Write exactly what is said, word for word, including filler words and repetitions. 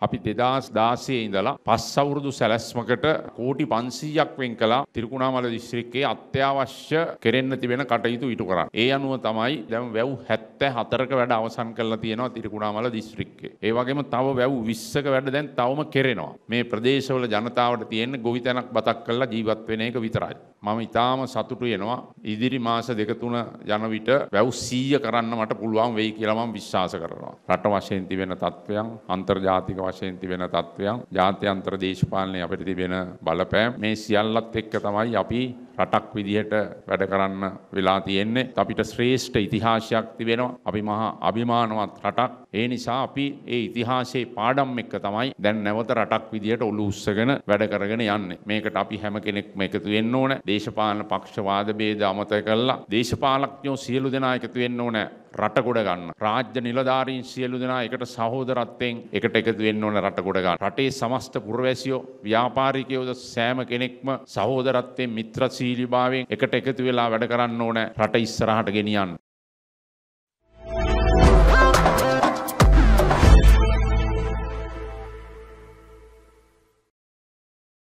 අපි දෙදාස් දාසයේ ඉඳලා පස් අවුරුදු සැලැස්මකට කෝටි පන්සීයක් වෙන් කළා තිරිකුණාමල දිස්ත්‍රික්කයේ අත්‍යවශ්‍ය කෙරෙන්න තිබෙන කටයුතු ඉටු කරන්න. ඒ අනුව තමයි දැන් වැව් හැත්තෑ හතරක වැඩ අවසන් කරලා තියෙනවා තිරිකුණාමල දිස්ත්‍රික්කයේ. ඒ වගේම තව වැව් විස්සක වැඩ දැන් තවම කෙරෙනවා. මේ ප්‍රදේශවල ජනතාවට තියෙන ගොවිතැනක් බතක් කරලා ජීවත් වෙන එක විතරයි. මම ඉතාම සතුටු වෙනවා. ඉදිරි මාස දෙක තුන යන විට වැව් සීය කරන්න මට පුළුවන් වෙයි කියලා මම විශ්වාස කරනවා. රට වශයෙන් තිබෙන තත්ත්වයන්, අන්තර්ජාතික වශයෙන් තිබෙන තත්ත්වයන්, ජාත්‍යන්තර දේශපාලනයේ අපිට තිබෙන බලපෑම් මේ සියල්ලත් එක්ක තමයි අපි රටක් විදිහට වැඩ කරන්න වෙලා තියෙන්නේ. අපිට ශ්‍රේෂ්ඨ ඉතිහාසයක් තිබෙනවා. අපි මහා අභිමානවත් රටක්. ඒ නිසා අපි ඒ ඉතිහාසයේ පාඩම් එක්ක තමයි දැන් නැවත රටක් විදිහට ඔලු උස්සගෙන වැඩ කරගෙන යන්නේ. මේකට අපි හැම කෙනෙක්ම එකතු වෙන්න ඕන. දේශපාලන පක්ෂ වාද ભેද අමතක කරලා දේශපාලඥයෝ සියලු දෙනා එකතු වෙන්න ඕන. රට ගොඩ ගන්න. රාජ්‍ය නිලධාරීන් සියලු දෙනා එකට සහෝදරත්වයෙන් එකට එකතු වෙන්න ඕන රට ගොඩ ගන්න. රටේ සමස්ත පුරවැසියෝ, ව්‍යාපාරිකයෝද සෑම කෙනෙක්ම සහෝදරත්වයෙන් මිත්‍රශීලීභාවයෙන් එකට එකතු වෙලා වැඩ කරන්න ඕන රට ඉස්සරහට ගෙනියන්න.